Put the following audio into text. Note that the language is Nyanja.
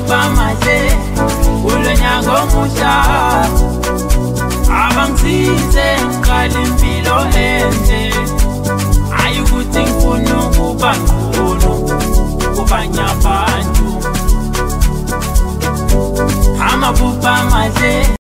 amaphupha mahle ulonyaka omusha abangisize ngiqala impilo enhle hayi ukuthi ngifuna ukuba ngcono kubanye abantu amaphupha mahle